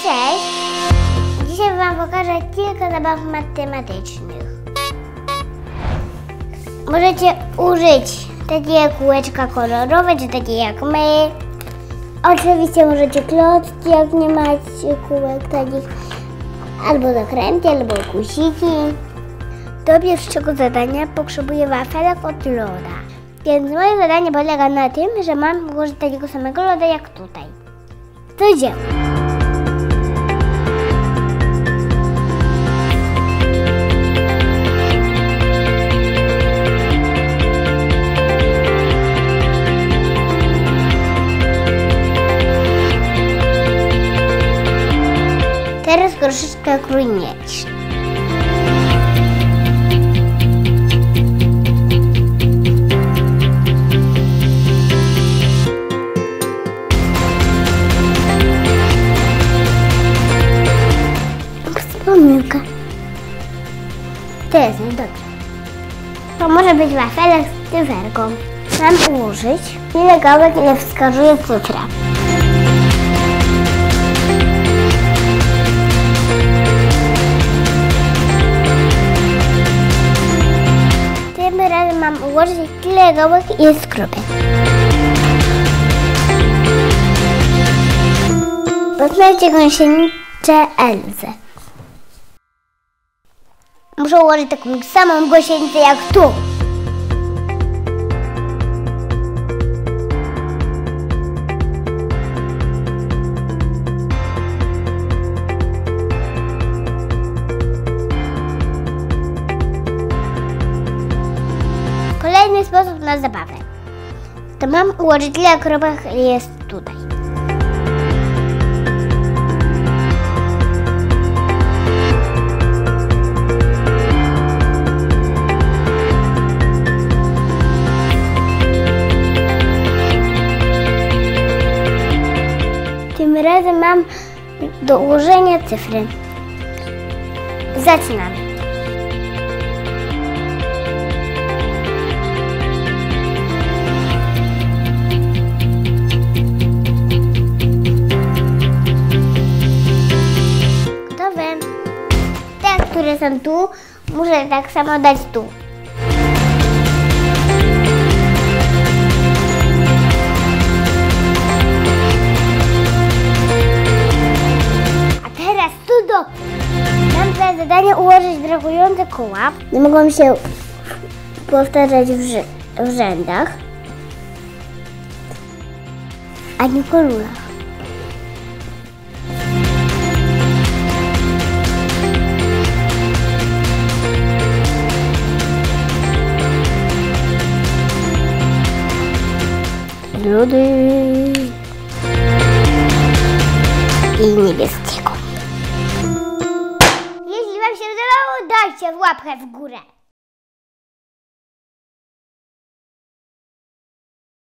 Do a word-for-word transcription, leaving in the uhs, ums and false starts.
Cześć! Dzisiaj Wam pokażę kilka zabaw matematycznych. Możecie użyć takie kółeczka kolorowe, czy takie jak my. Oczywiście możecie klocki, jak nie macie kółek takich, albo zakręty, albo kusiki. Do pierwszego zadania potrzebuję wafelek od loda. Więc moje zadanie polega na tym, że mam ułożyć takiego samego loda jak tutaj. To idziemy. Teraz troszeczkę krujnieć. Pomyłka. To jest niedobrze. To może być wafelek z cyferką. Mam ułożyć ile gałek, ile wskazuje cyfra. Tym razem mam ułożyć tyle gałek, ile skrobię. Poznajcie gąsienicę Elzę. Muszę ułożyć taką samą gąsienicę jak tu. Kolejny sposób na zabawę. To mam ułożyć tyle kropek, ile jest tutaj. Tym razem mam do ułożenia cyfry. Zaczynamy. Gotowe. Te, które są tu, muszę tak samo dać tu. Mam za zadanie ułożyć brakujące koła. Nie mogą się powtarzać w, rzę w rzędach, ani po rulach. Rudy i niebieskiego. Jeśli Wam się podobało, dajcie łapkę w górę.